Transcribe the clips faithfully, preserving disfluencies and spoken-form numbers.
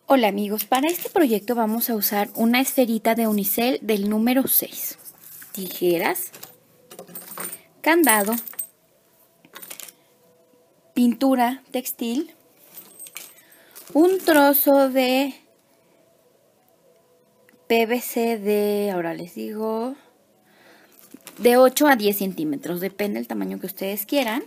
Hola amigos, para este proyecto vamos a usar una esferita de unicel del número seis, tijeras, candado, pintura textil, un trozo de P V C de, ahora les digo, de ocho a diez centímetros, depende del tamaño que ustedes quieran,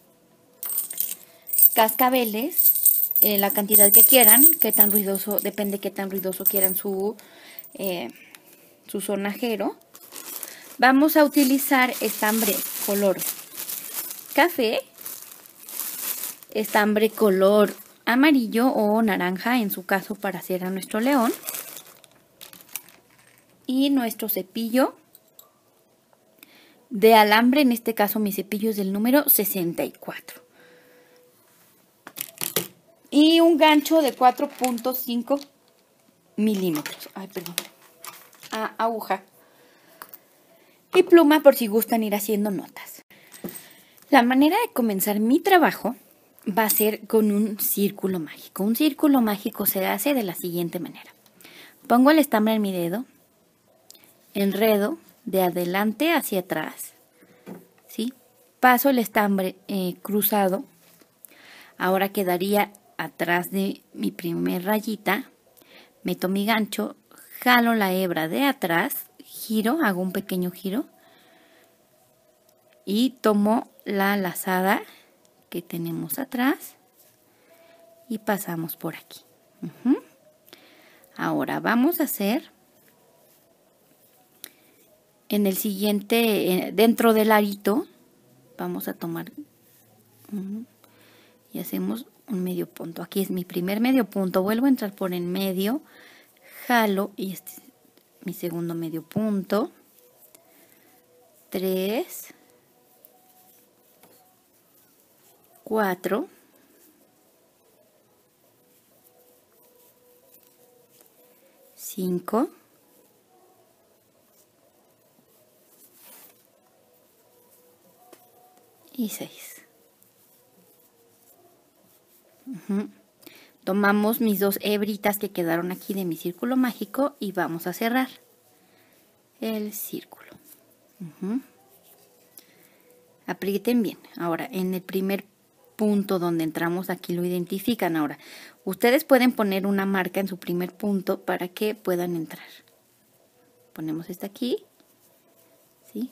cascabeles, eh, la cantidad que quieran, qué tan ruidoso, depende qué tan ruidoso quieran su, eh, su sonajero. Vamos a utilizar estambre color café, estambre color amarillo o naranja en su caso para hacer a nuestro león, y nuestro cepillo de alambre, en este caso mi cepillo es del número sesenta y cuatro. Y un gancho de cuatro punto cinco milímetros. Ay, perdón. Ah, aguja. Y pluma por si gustan ir haciendo notas. La manera de comenzar mi trabajo va a ser con un círculo mágico. Un círculo mágico se hace de la siguiente manera. Pongo el estambre en mi dedo, enredo de adelante hacia atrás, ¿sí? Paso el estambre eh, cruzado. Ahora quedaría atrás de mi primer rayita, meto mi gancho, jalo la hebra de atrás, giro, hago un pequeño giro y tomo la lazada que tenemos atrás y pasamos por aquí. Uh-huh. Ahora vamos a hacer en el siguiente, dentro del arito, vamos a tomar uh-huh, y hacemos un medio punto. Aquí es mi primer medio punto, vuelvo a entrar por en medio, jalo y este es mi segundo medio punto, tres, cuatro, cinco, y seis. Uh-huh. Tomamos mis dos hebritas que quedaron aquí de mi círculo mágico y vamos a cerrar el círculo. Uh-huh. Aprieten bien. Ahora, en el primer punto donde entramos, aquí lo identifican. Ahora, ustedes pueden poner una marca en su primer punto para que puedan entrar. Ponemos esta aquí, ¿sí?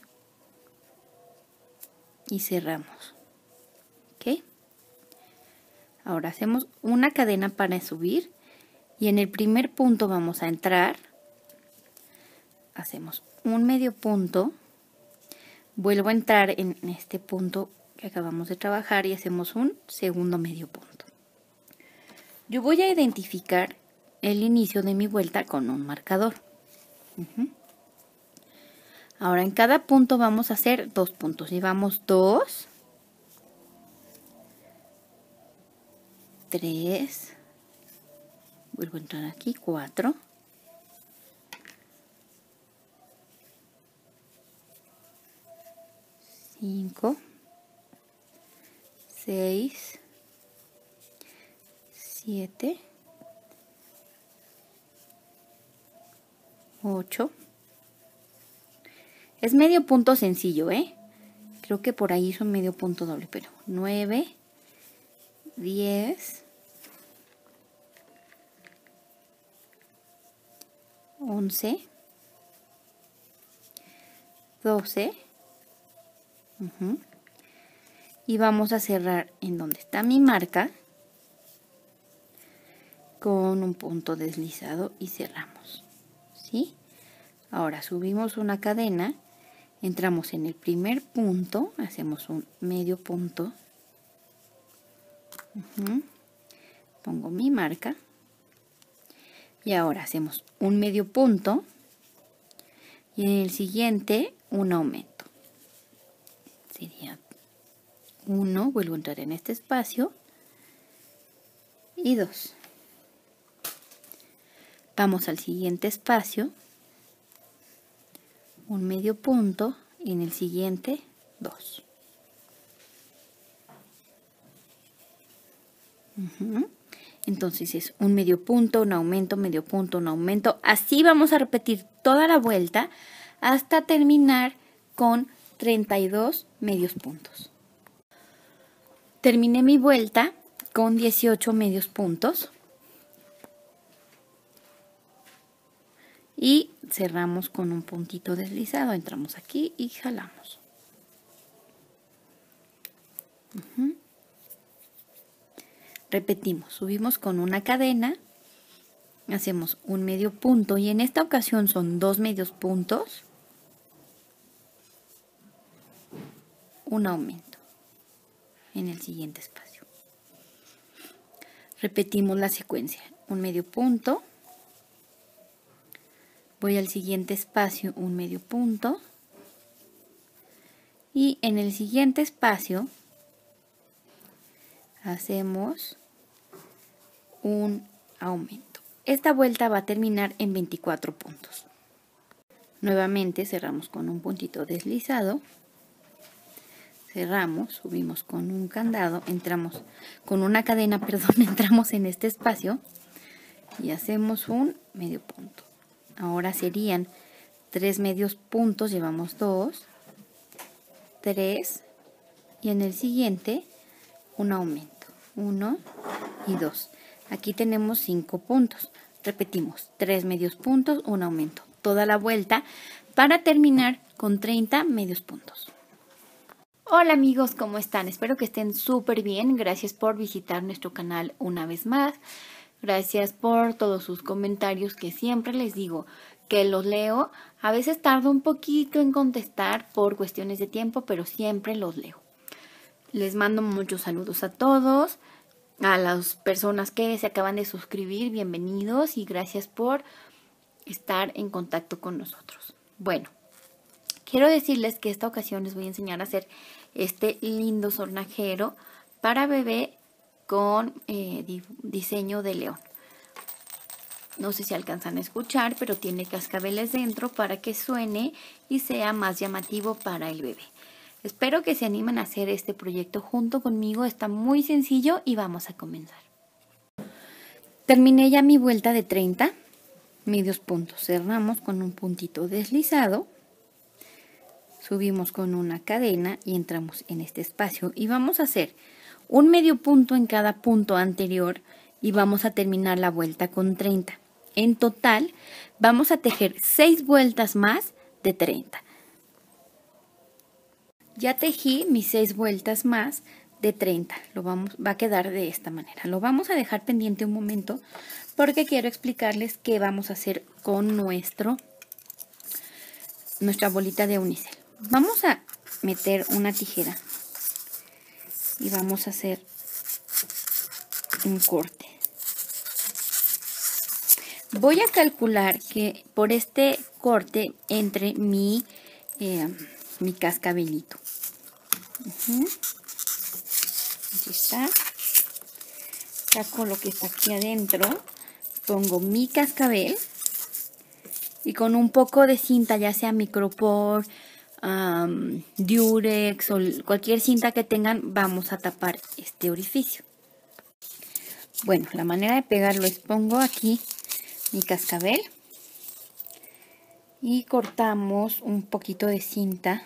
Y cerramos. ¿Ok? Ahora hacemos una cadena para subir y en el primer punto vamos a entrar, hacemos un medio punto, vuelvo a entrar en este punto que acabamos de trabajar y hacemos un segundo medio punto. Yo voy a identificar el inicio de mi vuelta con un marcador. Uh-huh. Ahora en cada punto vamos a hacer dos puntos. Llevamos dos, tres, vuelvo a entrar aquí, cuatro, cinco, seis, siete, ocho. Es medio punto sencillo, ¿eh? Creo que por ahí son medio punto doble, pero nueve, diez, once, doce. Uh-huh. Y vamos a cerrar en donde está mi marca con un punto deslizado y cerramos, ¿sí? Ahora subimos una cadena, entramos en el primer punto, hacemos un medio punto, uh-huh, pongo mi marca y ahora hacemos un medio punto y en el siguiente un aumento. Sería uno, vuelvo a entrar en este espacio y dos. Vamos al siguiente espacio, un medio punto y en el siguiente dos. Uh-huh. Entonces es un medio punto, un aumento, medio punto, un aumento. Así vamos a repetir toda la vuelta hasta terminar con treinta y dos medios puntos. Terminé mi vuelta con dieciocho medios puntos. Y cerramos con un puntito deslizado. Entramos aquí y jalamos. Uh-huh. Repetimos, subimos con una cadena, hacemos un medio punto y en esta ocasión son dos medios puntos, un aumento en el siguiente espacio. Repetimos la secuencia, un medio punto, voy al siguiente espacio, un medio punto y en el siguiente espacio hacemos un aumento. Esta vuelta va a terminar en veinticuatro puntos. Nuevamente cerramos con un puntito deslizado. Cerramos, subimos con un candado, entramos con una cadena, perdón, entramos en este espacio y hacemos un medio punto. Ahora serían tres medios puntos, llevamos dos, tres y en el siguiente un aumento. uno y dos. Aquí tenemos cinco puntos. Repetimos, tres medios puntos, un aumento. Toda la vuelta para terminar con treinta medios puntos. Hola amigos, ¿cómo están? Espero que estén súper bien. Gracias por visitar nuestro canal una vez más. Gracias por todos sus comentarios que siempre les digo que los leo. A veces tardo un poquito en contestar por cuestiones de tiempo, pero siempre los leo. Les mando muchos saludos a todos, a las personas que se acaban de suscribir, bienvenidos y gracias por estar en contacto con nosotros. Bueno, quiero decirles que esta ocasión les voy a enseñar a hacer este lindo sonajero para bebé con eh, di diseño de león. No sé si alcanzan a escuchar, pero tiene cascabeles dentro para que suene y sea más llamativo para el bebé. Espero que se animen a hacer este proyecto junto conmigo. Está muy sencillo y vamos a comenzar. Terminé ya mi vuelta de treinta medios puntos. Cerramos con un puntito deslizado. Subimos con una cadena y entramos en este espacio. Y vamos a hacer un medio punto en cada punto anterior y vamos a terminar la vuelta con treinta. En total vamos a tejer seis vueltas más de treinta. Ya tejí mis seis vueltas más de treinta. Lo vamos, va a quedar de esta manera. Lo vamos a dejar pendiente un momento porque quiero explicarles qué vamos a hacer con nuestro, nuestra bolita de unicel. Vamos a meter una tijera y vamos a hacer un corte. Voy a calcular que por este corte entre mi, eh, mi cascabelito. Uh-huh. Aquí está. Saco lo que está aquí adentro. Pongo mi cascabel. Y con un poco de cinta, ya sea micropor, um, durex o cualquier cinta que tengan, vamos a tapar este orificio. Bueno, la manera de pegarlo es pongo aquí mi cascabel. Y cortamos un poquito de cinta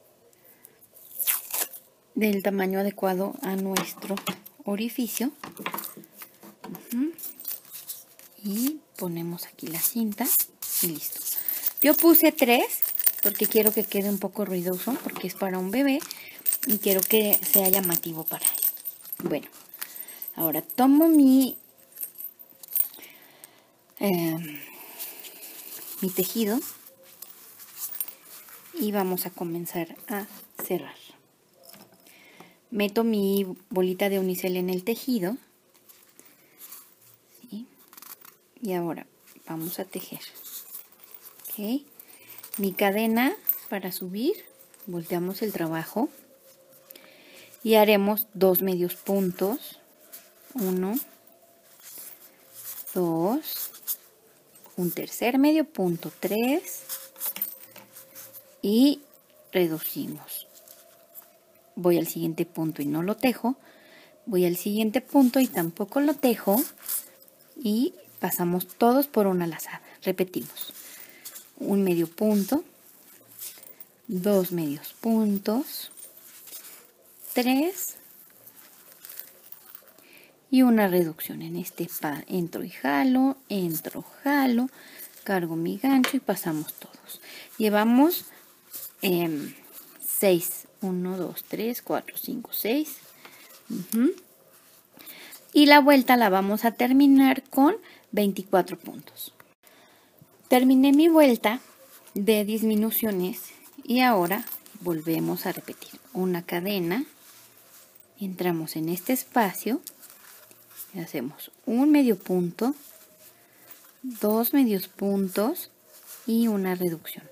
del tamaño adecuado a nuestro orificio. Uh-huh. Y ponemos aquí la cinta y listo. Yo puse tres porque quiero que quede un poco ruidoso porque es para un bebé y quiero que sea llamativo para él. Bueno, ahora tomo mi, eh, mi tejido y vamos a comenzar a cerrar. Meto mi bolita de unicel en el tejido. ¿Sí? Y ahora vamos a tejer. ¿Okay? Mi cadena para subir, volteamos el trabajo y haremos dos medios puntos. Uno, dos, un tercer medio punto, tres y reducimos. Voy al siguiente punto y no lo tejo, Voy al siguiente punto y tampoco lo tejo. Y pasamos todos por una lazada. Repetimos. Un medio punto. Dos medios puntos. Tres. Y una reducción. En este pa entro y jalo. Entro, jalo. Cargo mi gancho y pasamos todos. Llevamos eh, seis. uno, dos, tres, cuatro, cinco, seis. Uh-huh. Y la vuelta la vamos a terminar con veinticuatro puntos. Terminé mi vuelta de disminuciones y ahora volvemos a repetir una cadena. Entramos en este espacio y hacemos un medio punto, dos medios puntos y una reducción.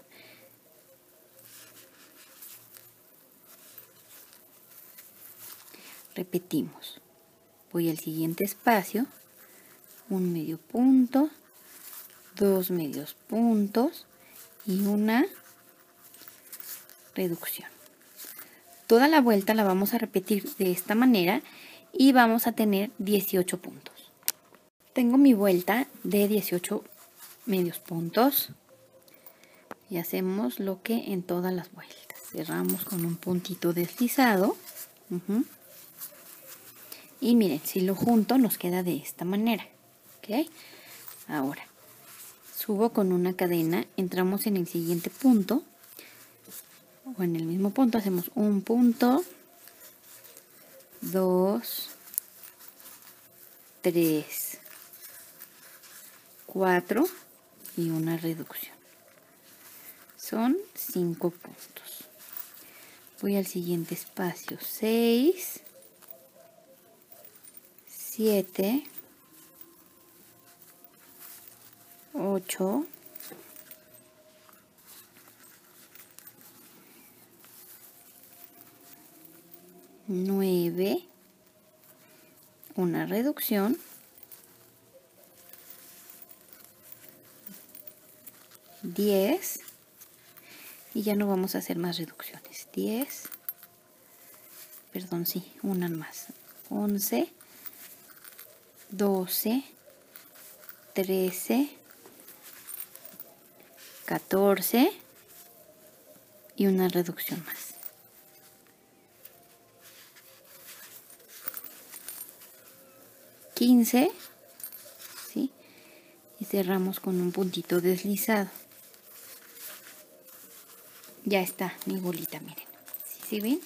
Repetimos. Voy al siguiente espacio, un medio punto, dos medios puntos y una reducción. Toda la vuelta la vamos a repetir de esta manera y vamos a tener dieciocho puntos. Tengo mi vuelta de dieciocho medios puntos y hacemos lo que en todas las vueltas. Cerramos con un puntito deslizado. Uh-huh. Y miren, si lo junto nos queda de esta manera. ¿Ok? Ahora, subo con una cadena, entramos en el siguiente punto. O en el mismo punto hacemos un punto, dos, tres, cuatro y una reducción. Son cinco puntos. Voy al siguiente espacio, seis. siete, ocho, nueve, una reducción, diez, y ya no vamos a hacer más reducciones, diez, perdón, sí, una más, once, doce, trece, catorce y una reducción más. quince, ¿sí? Y cerramos con un puntito deslizado. Ya está mi bolita, miren. ¿Sí, sí ven?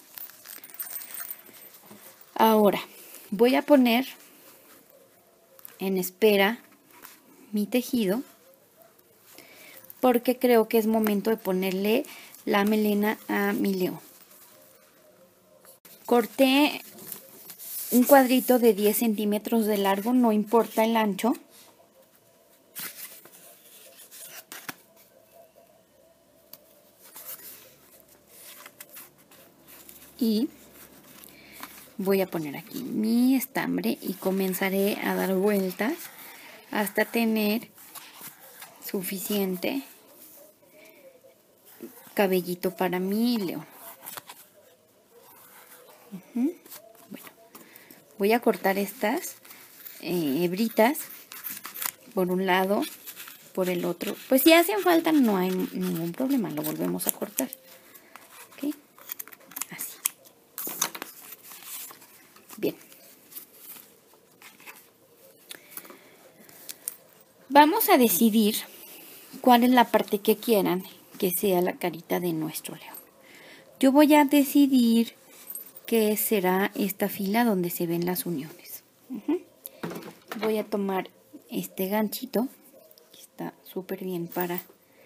Ahora voy a poner en espera mi tejido porque creo que es momento de ponerle la melena a mi león. Corté un cuadrito de diez centímetros de largo, no importa el ancho. Y voy a poner aquí mi estambre y comenzaré a dar vueltas hasta tener suficiente cabellito para mi león. Uh-huh. Bueno, voy a cortar estas eh, hebritas por un lado, por el otro. Pues si hacen falta no hay ningún problema, lo volvemos a cortar. ¿Ok? Así. Bien. Vamos a decidir cuál es la parte que quieran que sea la carita de nuestro león. Yo voy a decidir que será esta fila donde se ven las uniones. Uh-huh. Voy a tomar este ganchito, que está súper bien para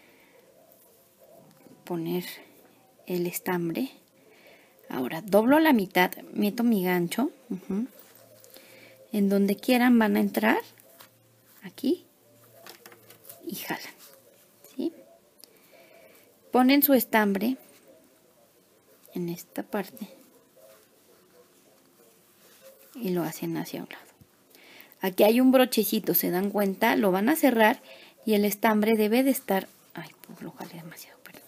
poner el estambre. Ahora doblo la mitad, meto mi gancho. Uh-huh. En donde quieran van a entrar aquí y jalan. ¿Sí? Ponen su estambre en esta parte y lo hacen hacia un lado. Aquí hay un brochecito, ¿se dan cuenta? Lo van a cerrar y el estambre debe de estar, ay, pues lo jalé demasiado, perdón,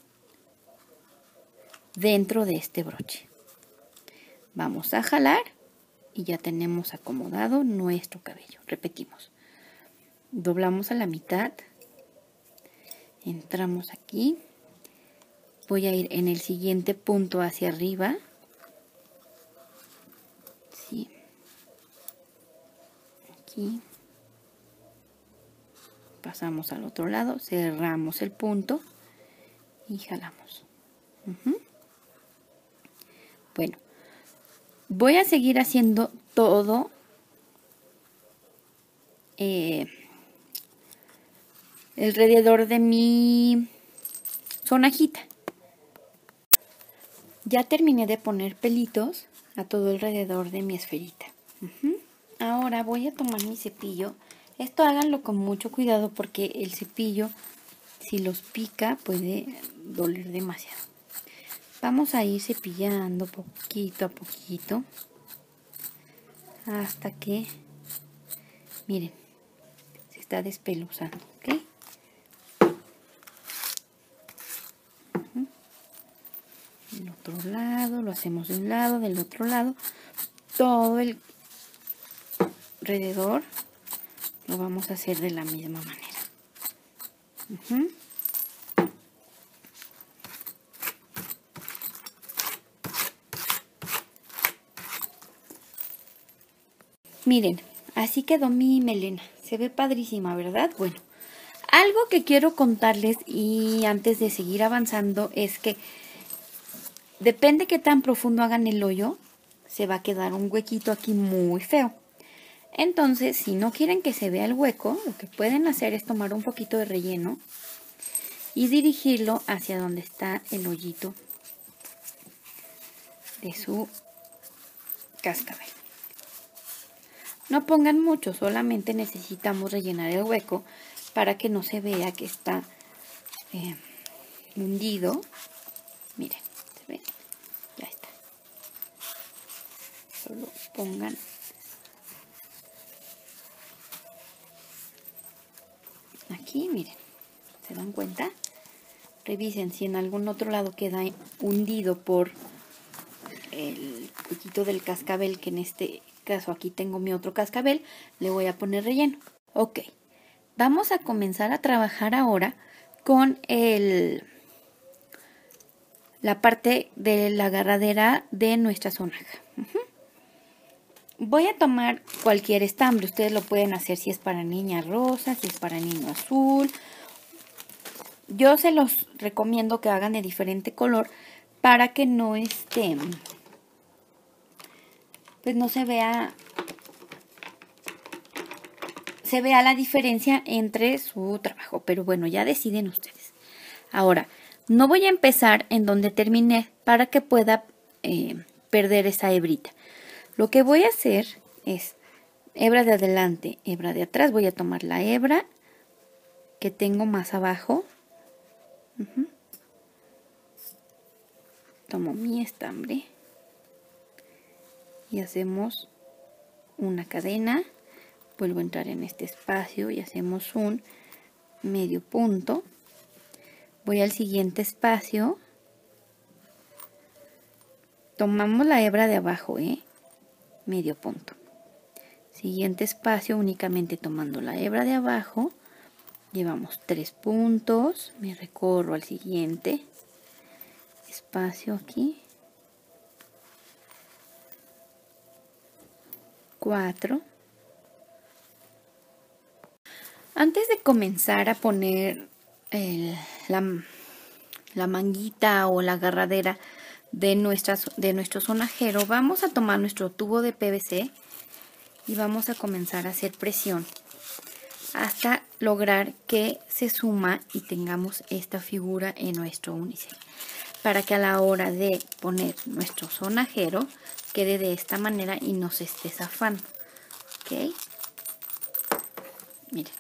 dentro de este broche. Vamos a jalar y ya tenemos acomodado nuestro cabello. Repetimos. Doblamos a la mitad. Entramos aquí. Voy a ir en el siguiente punto hacia arriba. Sí. Aquí. Pasamos al otro lado, cerramos el punto y jalamos. Uh-huh. Bueno, voy a seguir haciendo todo eh, alrededor de mi sonajita. Ya terminé de poner pelitos a todo alrededor de mi esferita. Uh-huh. Ahora voy a tomar mi cepillo. Esto háganlo con mucho cuidado porque el cepillo, si los pica, puede doler demasiado. Vamos a ir cepillando poquito a poquito hasta que, miren, se está despeluzando, ¿ok? Uh-huh. El otro lado, lo hacemos de un lado, del otro lado, todo el alrededor. Lo vamos a hacer de la misma manera. Uh-huh. Miren, así quedó mi melena. Se ve padrísima, ¿verdad? Bueno, algo que quiero contarles y antes de seguir avanzando es que depende qué tan profundo hagan el hoyo, se va a quedar un huequito aquí muy feo. Entonces, si no quieren que se vea el hueco, lo que pueden hacer es tomar un poquito de relleno y dirigirlo hacia donde está el hoyito de su cascabel. No pongan mucho, solamente necesitamos rellenar el hueco para que no se vea que está eh, hundido. Miren, ¿se ve? Ya está. Solo pongan aquí, miren, ¿se dan cuenta? Revisen si en algún otro lado queda hundido por el huequito del cascabel, que en este caso aquí tengo mi otro cascabel, le voy a poner relleno. Ok, vamos a comenzar a trabajar ahora con el, la parte de la agarradera de nuestra sonaja. Uh-huh. Voy a tomar cualquier estambre, ustedes lo pueden hacer si es para niña rosa, si es para niño azul. Yo se los recomiendo que hagan de diferente color para que no esté, pues no se vea, se vea la diferencia entre su trabajo. Pero bueno, ya deciden ustedes. Ahora, no voy a empezar en donde terminé para que pueda eh, perder esa hebrita. Lo que voy a hacer es hebra de adelante, hebra de atrás. Voy a tomar la hebra que tengo más abajo. Uh-huh. Tomo mi estambre y hacemos una cadena. Vuelvo a entrar en este espacio y hacemos un medio punto. Voy al siguiente espacio. Tomamos la hebra de abajo, ¿eh? Medio punto. Siguiente espacio, únicamente tomando la hebra de abajo. Llevamos tres puntos. Me recorro al siguiente espacio aquí. Cuatro. Antes de comenzar a poner el, la, la manguita o la agarradera de, nuestra, de nuestro sonajero, vamos a tomar nuestro tubo de P V C y vamos a comenzar a hacer presión hasta lograr que se suma y tengamos esta figura en nuestro unicel, para que a la hora de poner nuestro sonajero quede de esta manera y no se esté zafando. ¿Ok? Miren.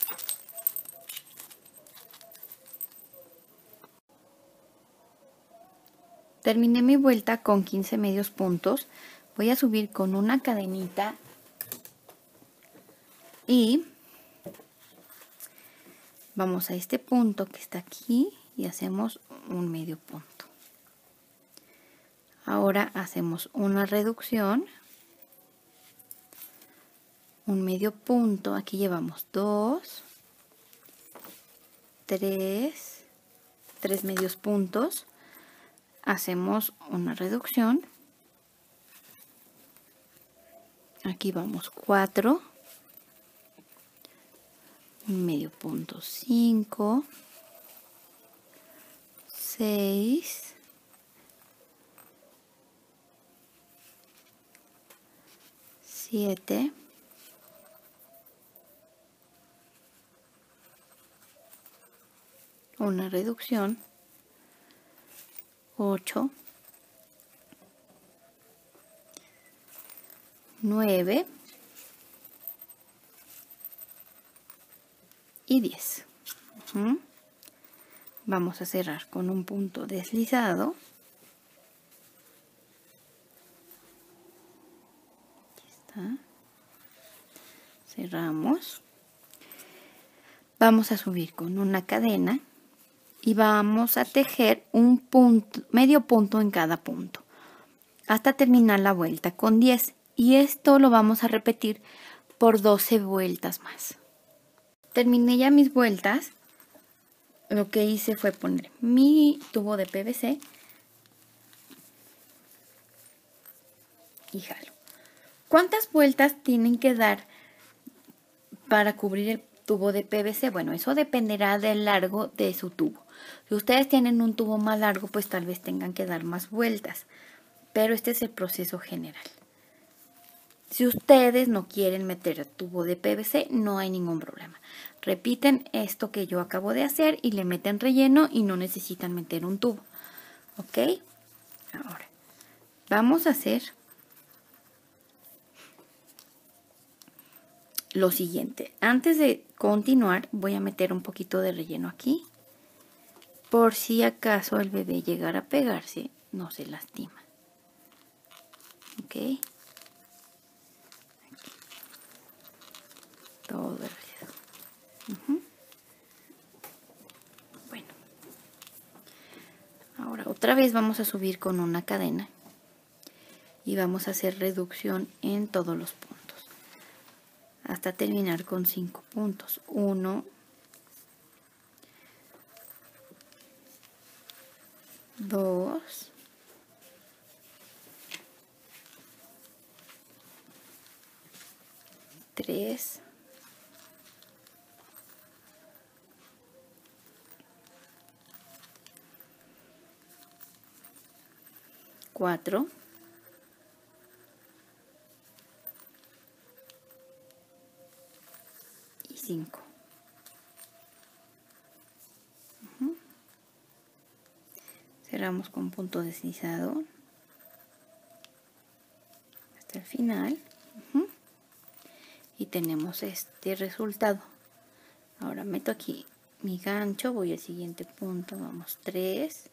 Terminé mi vuelta con quince medios puntos. Voy a subir con una cadenita y vamos a este punto que está aquí y hacemos un medio punto. Ahora hacemos una reducción un medio punto, aquí llevamos dos, tres, tres medios puntos, hacemos una reducción, aquí vamos cuatro, medio punto cinco, seis, siete, una reducción, ocho, nueve y diez. Uh-huh. Vamos a cerrar con un punto deslizado. Aquí está. Cerramos. Vamos a subir con una cadena y vamos a tejer un punto, medio punto en cada punto, hasta terminar la vuelta con diez. Y esto lo vamos a repetir por doce vueltas más. Terminé ya mis vueltas. Lo que hice fue poner mi tubo de P V C y jalo. ¿Cuántas vueltas tienen que dar para cubrir el tubo de P V C? Bueno, eso dependerá del largo de su tubo. Si ustedes tienen un tubo más largo, pues tal vez tengan que dar más vueltas. Pero este es el proceso general. Si ustedes no quieren meter el tubo de P V C, no hay ningún problema. Repiten esto que yo acabo de hacer y le meten relleno y no necesitan meter un tubo. ¿Ok? Ahora, vamos a hacer lo siguiente. Antes de continuar, voy a meter un poquito de relleno aquí. Por si acaso el bebé llegara a pegarse, no se lastima. ¿Ok? Todo el relleno. Uh-huh. Bueno, ahora otra vez vamos a subir con una cadena y vamos a hacer reducción en todos los puntos hasta terminar con cinco puntos. Uno, dos, tres, cuatro, y cinco. Uh-huh. Cerramos con punto deslizado hasta el final. Uh-huh. Y tenemos este resultado. Ahora meto aquí mi gancho, voy al siguiente punto, vamos tres,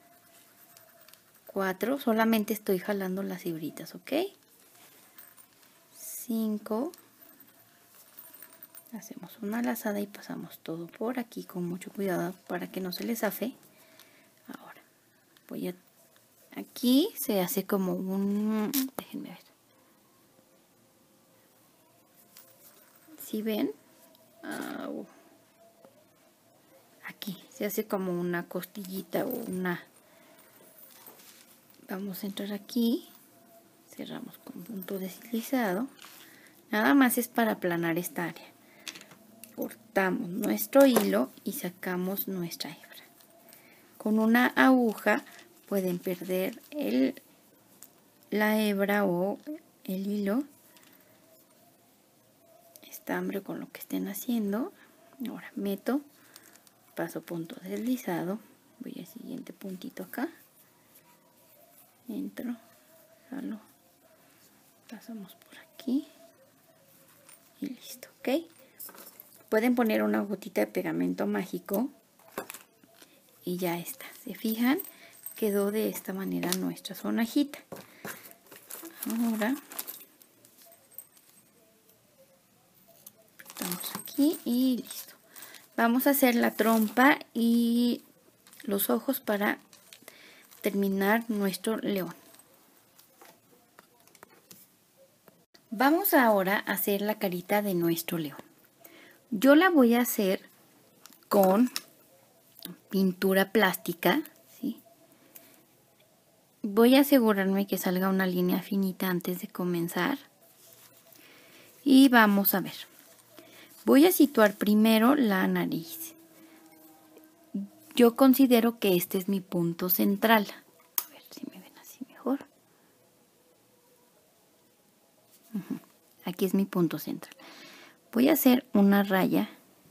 cuatro, solamente estoy jalando las hebritas, ¿ok? cinco, hacemos una lazada y pasamos todo por aquí con mucho cuidado para que no se les zafe. Ahora voy a, aquí se hace como un, déjenme ver, ¿sí ven? Uh, aquí se hace como una costillita o una, vamos a entrar aquí, cerramos con punto deslizado, nada más es para aplanar esta área. Cortamos nuestro hilo y sacamos nuestra hebra. Con una aguja pueden perder el, la hebra o el hilo, estambre con lo que estén haciendo. Ahora meto, paso punto deslizado, voy al siguiente puntito acá, entro, jalo, pasamos por aquí y listo, ¿ok? Pueden poner una gotita de pegamento mágico y ya está. ¿Se fijan? Quedó de esta manera nuestra sonajita. Ahora estamos aquí y listo. Vamos a hacer la trompa y los ojos para terminar nuestro león. Vamos ahora a hacer la carita de nuestro león. Yo la voy a hacer con pintura plástica, ¿sí? Voy a asegurarme que salga una línea finita antes de comenzar. Y vamos a ver. Voy a situar primero la nariz. Yo considero que este es mi punto central. A ver si me ven así mejor. Uh-huh. Aquí es mi punto central. Voy a hacer una raya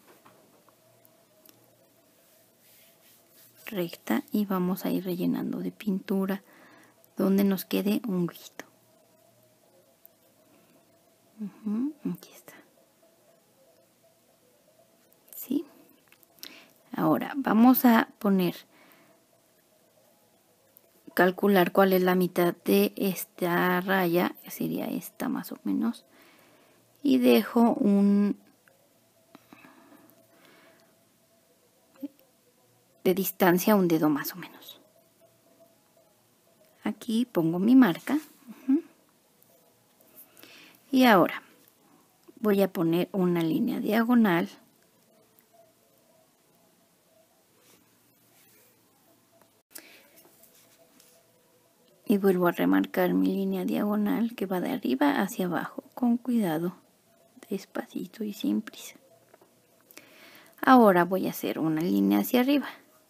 recta y vamos a ir rellenando de pintura donde nos quede un huequito. Uh-huh. Aquí está. ¿Sí? Ahora vamos a poner, calcular cuál es la mitad de esta raya, sería esta más o menos, y dejo un de distancia un dedo más o menos. Aquí pongo mi marca. Uh-huh. Y ahora voy a poner una línea diagonal. Y vuelvo a remarcar mi línea diagonal que va de arriba hacia abajo, con cuidado, despacito y sin prisa. Ahora voy a hacer una línea hacia arriba.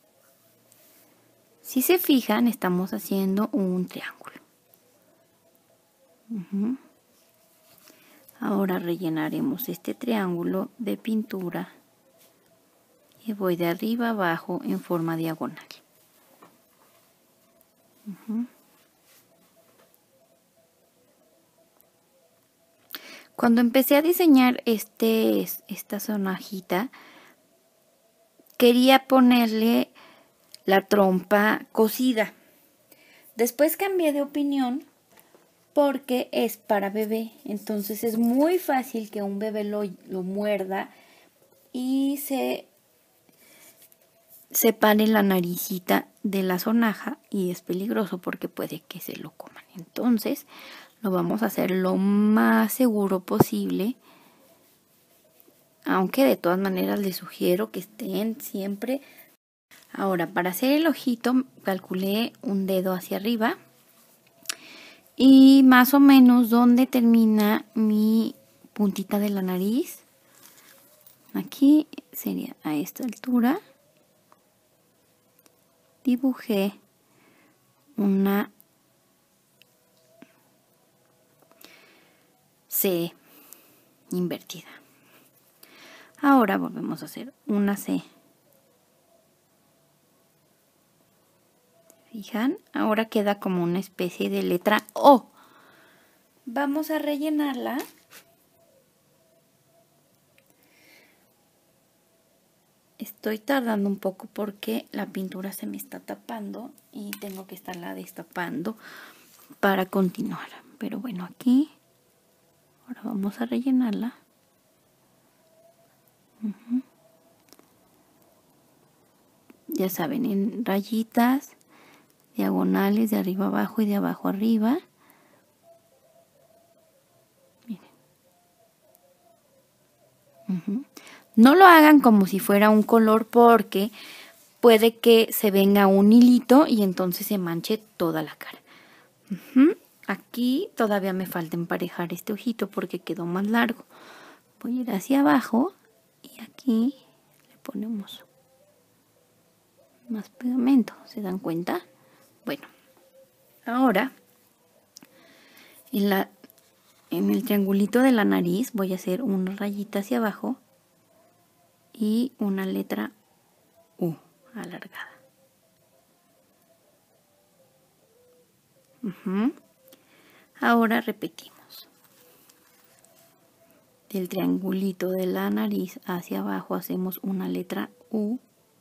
Si se fijan, estamos haciendo un triángulo. Uh-huh. Ahora rellenaremos este triángulo de pintura y voy de arriba a abajo en forma diagonal. Uh-huh. Cuando empecé a diseñar este, esta sonajita, quería ponerle la trompa cosida. Después cambié de opinión porque es para bebé. Entonces es muy fácil que un bebé lo, lo muerda y se separe la naricita de la sonaja y es peligroso porque puede que se lo coman. Entonces lo vamos a hacer lo más seguro posible, aunque de todas maneras les sugiero que estén siempre. Ahora, para hacer el ojito calculé un dedo hacia arriba y más o menos donde termina mi puntita de la nariz, aquí sería a esta altura, dibujé una C invertida. Ahora volvemos a hacer una C. ¿Fijan? Ahora queda como una especie de letra O. Vamos a rellenarla. Estoy tardando un poco porque la pintura se me está tapando y tengo que estarla destapando para continuar. Pero bueno, aquí ahora vamos a rellenarla. Uh-huh. Ya saben, en rayitas, diagonales de arriba abajo y de abajo arriba. Miren. Uh-huh. No lo hagan como si fuera un color porque puede que se venga un hilito y entonces se manche toda la cara. Uh-huh. Aquí todavía me falta emparejar este ojito porque quedó más largo. Voy a ir hacia abajo y aquí le ponemos más pegamento. ¿Se dan cuenta? Bueno, ahora en, la, en el triangulito de la nariz voy a hacer una rayita hacia abajo y una letra U alargada. Uh-huh. Ahora repetimos. Del triangulito de la nariz hacia abajo hacemos una letra U.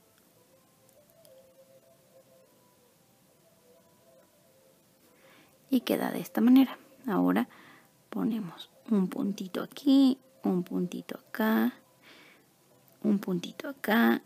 Y queda de esta manera. Ahora ponemos un puntito aquí, un puntito acá, un puntito acá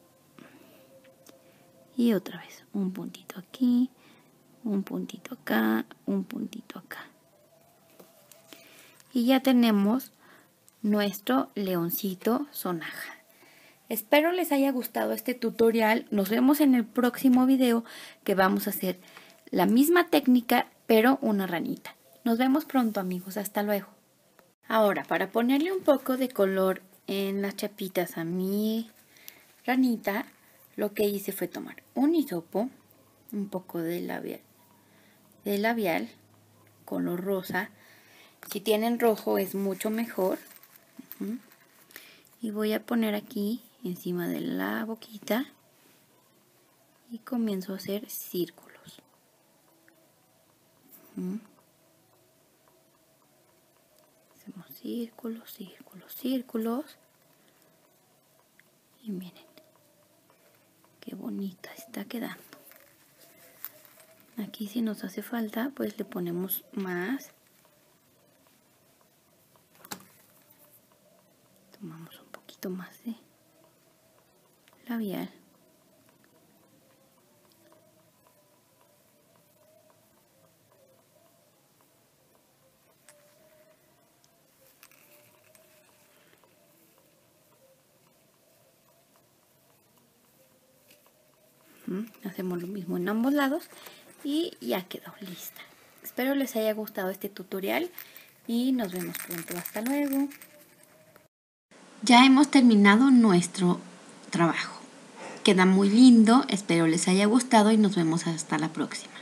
y otra vez un puntito aquí, un puntito acá, un puntito acá. Y ya tenemos nuestro leoncito sonaja. Espero les haya gustado este tutorial. Nos vemos en el próximo video que vamos a hacer la misma técnica, pero una ranita. Nos vemos pronto, amigos. Hasta luego. Ahora, para ponerle un poco de color en las chapitas a mi ranita, lo que hice fue tomar un hisopo, un poco de labial, de labial, color rosa. Si tienen rojo es mucho mejor. Uh-huh. Y voy a poner aquí encima de la boquita y comienzo a hacer círculos. Uh-huh. Hacemos círculos, círculos, círculos. Y miren, qué bonita está quedando. Aquí si nos hace falta, pues le ponemos más. Tomamos un poquito más de labial. Hacemos lo mismo en ambos lados y ya quedó lista. Espero les haya gustado este tutorial y nos vemos pronto. Hasta luego. Ya hemos terminado nuestro trabajo. Queda muy lindo, espero les haya gustado y nos vemos hasta la próxima.